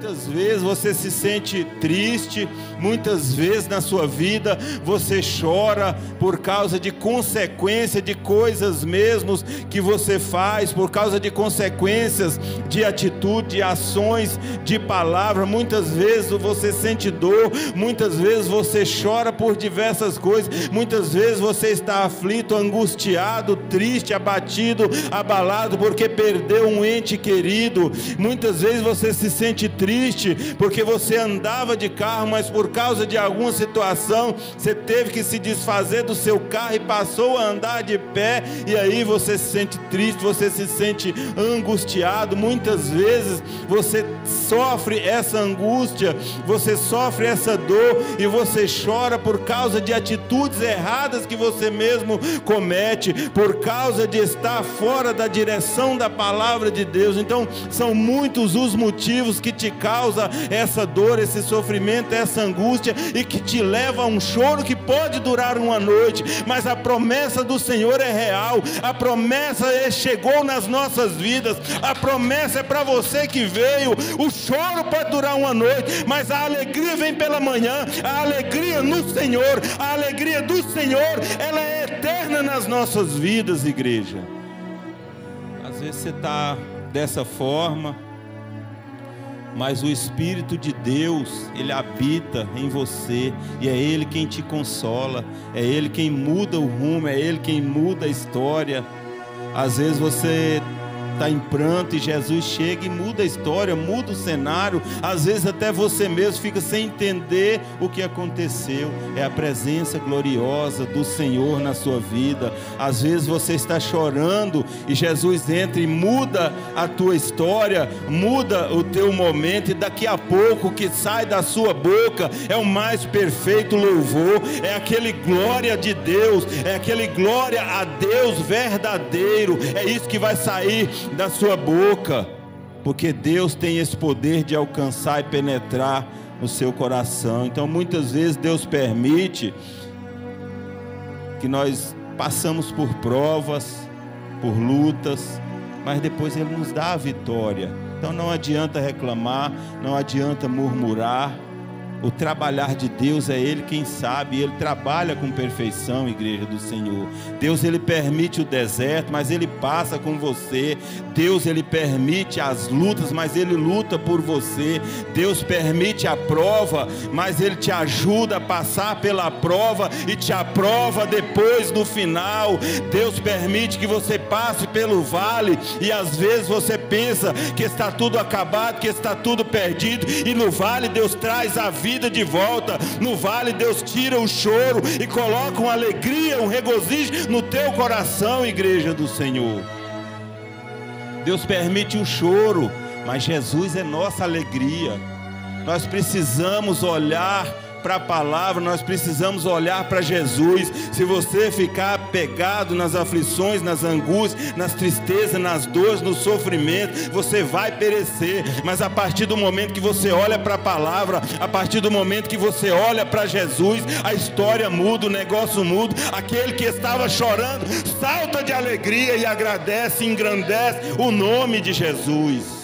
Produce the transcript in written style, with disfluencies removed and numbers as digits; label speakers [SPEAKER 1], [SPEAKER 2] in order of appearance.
[SPEAKER 1] Muitas vezes você se sente triste, muitas vezes na sua vida você chora por causa de consequência de coisas mesmos que você faz, por causa de consequências de atitude, de ações, de palavra. Muitas vezes você sente dor, muitas vezes você chora por diversas coisas, muitas vezes você está aflito, angustiado, triste, abatido, abalado porque perdeu um ente querido. Muitas vezes você se sente triste porque você andava de carro, mas por causa de alguma situação você teve que se desfazer do seu carro e passou a andar de pé, e aí você se sente triste, você se sente angustiado. Muitas vezes você sofre essa angústia, você sofre essa dor e você chora por causa de atitudes erradas que você mesmo comete, por causa de estar fora da direção da palavra de Deus. Então são muitos os motivos que te causam essa dor, esse sofrimento, essa angústia, e que te leva a um choro que pode durar uma noite, mas a promessa do Senhor é real, a promessa chegou nas nossas vidas, a promessa é para você que veio. O choro pode durar uma noite, mas a alegria vem pela manhã. A alegria no Senhor, a alegria do Senhor, ela é eterna nas nossas vidas, igreja. Às vezes você está dessa forma, mas o Espírito de Deus, Ele habita em você, e é Ele quem te consola, é Ele quem muda o rumo, é Ele quem muda a história. Às vezes você está em pranto e Jesus chega e muda a história, muda o cenário. Às vezes até você mesmo fica sem entender o que aconteceu. É a presença gloriosa do Senhor na sua vida. Às vezes você está chorando e Jesus entra e muda a tua história, muda o teu momento, e daqui a pouco o que sai da sua boca é o mais perfeito louvor, é aquele glória de Deus, é aquele glória a Deus verdadeiro. É isso que vai sair da sua boca, porque Deus tem esse poder de alcançar e penetrar no seu coração. Então muitas vezes Deus permite que nós passamos por provas, por lutas, mas depois Ele nos dá a vitória. Então não adianta reclamar, não adianta murmurar. O trabalhar de Deus é Ele quem sabe, Ele trabalha com perfeição, igreja do Senhor. Deus, Ele permite o deserto, mas Ele passa com você. Deus, Ele permite as lutas, mas Ele luta por você. Deus permite a prova, mas Ele te ajuda a passar pela prova e te aprova depois no final. Deus permite que você passe pelo vale, e às vezes você pensa que está tudo acabado, que está tudo perdido, e no vale Deus traz a vida de volta. No vale Deus tira o choro e coloca uma alegria, um regozijo no teu coração, igreja do Senhor. Deus permite o choro, mas Jesus é nossa alegria. Nós precisamos olhar para a palavra, nós precisamos olhar para Jesus. Se você ficar pegado nas aflições, nas angústias, nas tristezas, nas dores, no sofrimento, você vai perecer. Mas a partir do momento que você olha para a palavra, a partir do momento que você olha para Jesus, a história muda, o negócio muda. Aquele que estava chorando salta de alegria e agradece e engrandece o nome de Jesus.